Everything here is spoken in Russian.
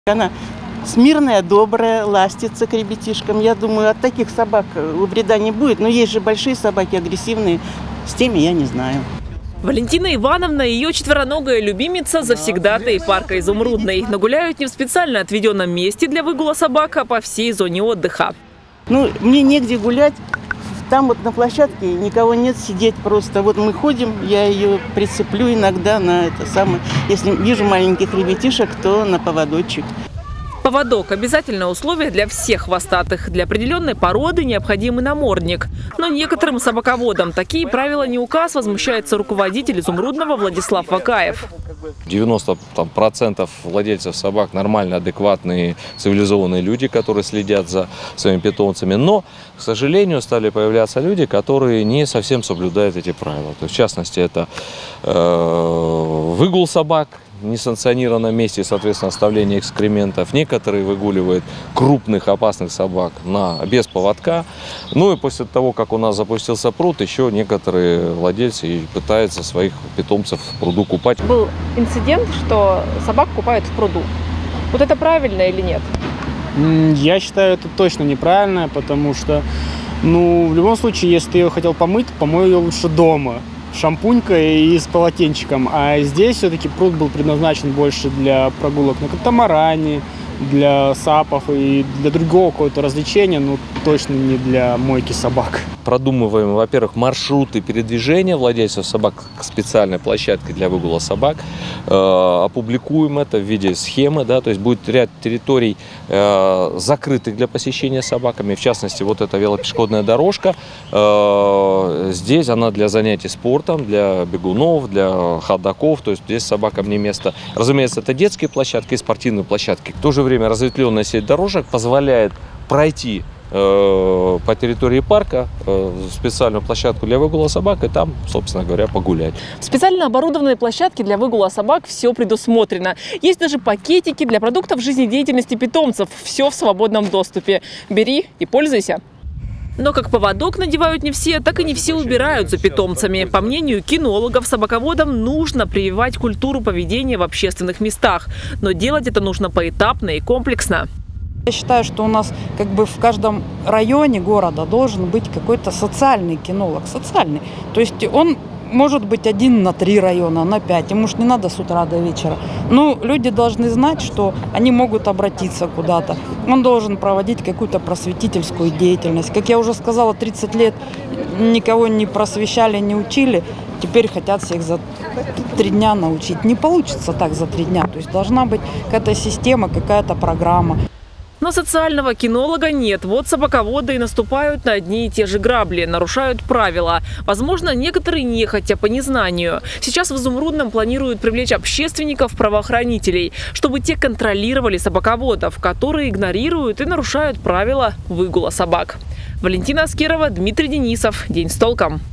Она смирная, добрая, ластится к ребятишкам. Я думаю, от таких собак вреда не будет. Но есть же большие собаки, агрессивные. С теми я не знаю. Валентина Ивановна и ее четвероногая любимица завсегдатаи парка «Изумрудный». Но гуляют не в специально отведенном месте для выгула собак, а по всей зоне отдыха. Ну, мне негде гулять. Там вот на площадке никого нет, сидеть просто. Вот мы ходим, я ее прицеплю иногда на это самое. Если вижу маленьких ребятишек, то на поводочек. Поводок – обязательное условие для всех хвостатых. Для определенной породы необходимый намордник. Но некоторым собаководам такие правила не указ, возмущается руководитель «Изумрудного» Владислав Вакаев. 90% владельцев собак нормально, адекватные, цивилизованные люди, которые следят за своими питомцами. Но, к сожалению, стали появляться люди, которые не совсем соблюдают эти правила. То есть, в частности, это выгул собак в несанкционированном месте, соответственно, оставление экскрементов. Некоторые выгуливают крупных опасных собак без поводка. Ну и после того, как у нас запустился пруд, еще некоторые владельцы пытаются своих питомцев в пруду купать. Был инцидент, что собак купают в пруду. Вот это правильно или нет? Я считаю, это точно неправильно, потому что, в любом случае, если ты ее хотел помыть, помой ее лучше дома. Шампунькой и с полотенчиком. А здесь все-таки пруд был предназначен больше для прогулок на катамаране, для сапов и для другого какого-то развлечения, но точно не для мойки собак. Продумываем, во-первых, маршруты передвижения владельцев собак к специальной площадке для выгула собак. Опубликуем это в виде схемы, то есть будет ряд территорий закрытых для посещения собаками. В частности, вот эта велопешеходная дорожка. Здесь она для занятий спортом, для бегунов, для ходоков, то есть здесь собакам не место. Разумеется, это детские площадки и спортивные площадки. В то же время разветвленная сеть дорожек позволяет пройти по территории парка специальную площадку для выгула собак и там, собственно говоря, погулять. В специально оборудованной площадке для выгула собак все предусмотрено. Есть даже пакетики для продуктов жизнедеятельности питомцев. Все в свободном доступе. Бери и пользуйся. Но как поводок надевают не все, так и не все убирают за питомцами. По мнению кинологов, собаководам нужно прививать культуру поведения в общественных местах. Но делать это нужно поэтапно и комплексно. Я считаю, что у нас в каждом районе города должен быть какой-то социальный кинолог. Социальный. То есть он может быть 1 на 3 района, на 5. Ему ж не надо с утра до вечера. Но люди должны знать, что они могут обратиться куда-то. Он должен проводить какую-то просветительскую деятельность. Как я уже сказала, 30 лет никого не просвещали, не учили. Теперь хотят всех за 3 дня научить. Не получится так за 3 дня. То есть должна быть какая-то система, какая-то программа. Но социального кинолога нет. Вот собаководы и наступают на одни и те же грабли, нарушают правила. Возможно, некоторые нехотя по незнанию. Сейчас в «Изумрудном» планируют привлечь общественников, правоохранителей, чтобы те контролировали собаководов, которые игнорируют и нарушают правила выгула собак. Валентина Аскерова, Дмитрий Денисов. День с толком.